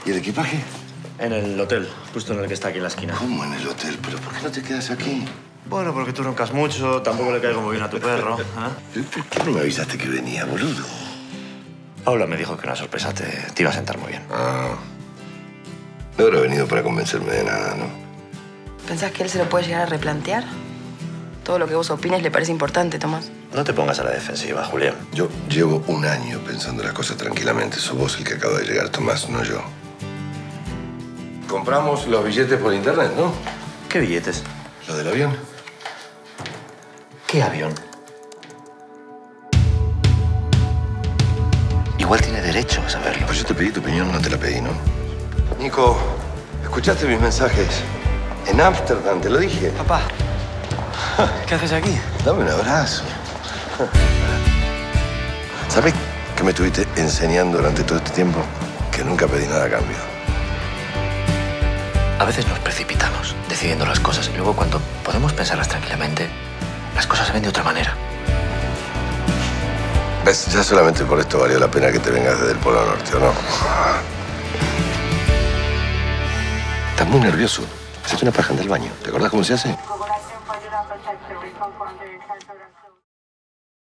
¿Y el equipaje? En el hotel, justo en el que está aquí en la esquina. ¿Cómo en el hotel? ¿Pero por qué no te quedas aquí? Bueno, porque tú roncas mucho, tampoco le caigo muy bien a tu perro. ¿Eh? ¿Por qué no me avisaste que venía, boludo? Paula me dijo que una sorpresa te iba a sentar muy bien. Ah. No habrá venido para convencerme de nada, ¿no? ¿Pensás que él se lo puede llegar a replantear? Todo lo que vos opines le parece importante, Tomás. No te pongas a la defensiva, Julián. Yo llevo un año pensando las cosas tranquilamente. Sos vos el que acaba de llegar, Tomás, no yo. Compramos los billetes por internet, ¿no? ¿Qué billetes? ¿Lo del avión? ¿Qué avión? Igual tiene derecho a saberlo. Pues yo te pedí tu opinión, no te la pedí, ¿no? Nico, ¿escuchaste mis mensajes? En Ámsterdam, te lo dije. Papá, ¿qué haces aquí? Dame un abrazo. ¿Sabes qué me estuviste enseñando durante todo este tiempo? Que nunca pedí nada a cambio. A veces nos precipitamos decidiendo las cosas y luego cuando podemos pensarlas tranquilamente, las cosas se ven de otra manera. ¿Ves? Ya solamente por esto valió la pena que te vengas desde el Polo Norte, ¿o no? Estás muy nervioso. Hacete una paja, anda al baño. ¿Te acordás cómo se hace?